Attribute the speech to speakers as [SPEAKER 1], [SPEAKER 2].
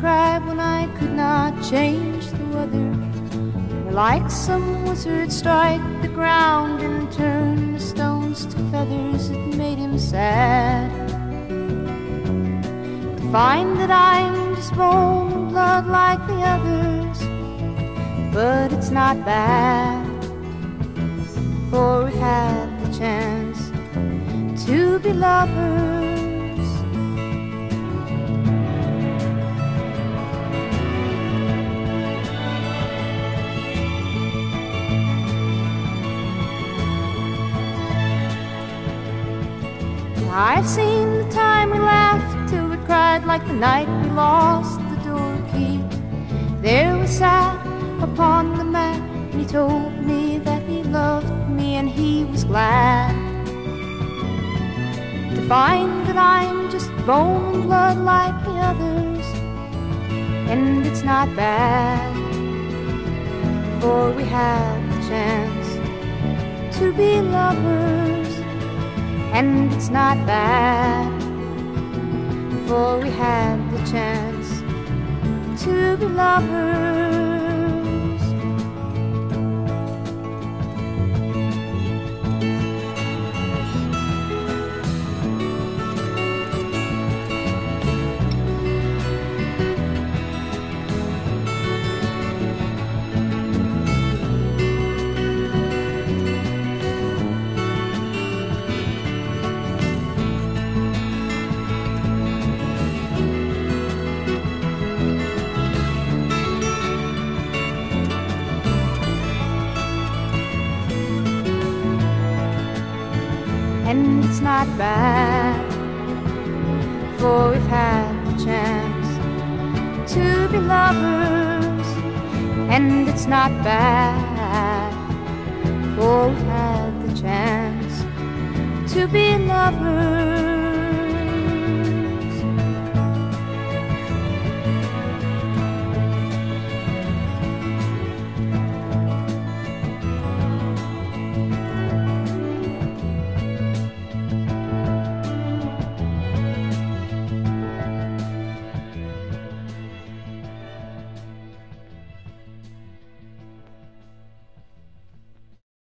[SPEAKER 1] cried when I could not change the weather. Or like some wizard strike the ground and turn the stones to feathers. It made him sad to find that I'm just bone and blood like the others. But it's not bad, for we've had the chance to be lovers. I've seen the time we laughed till we cried, like the night we lost the door key. There we sat upon the mat, and he told me that he loved me, and he was glad to find that I'm just bone and blood like the others. And it's not bad, for we had the chance to be lovers. And it's not bad, for we had the chance to be lovers. And it's not bad, for we've had the chance to be lovers. And it's not bad, for we've had the chance to be lovers.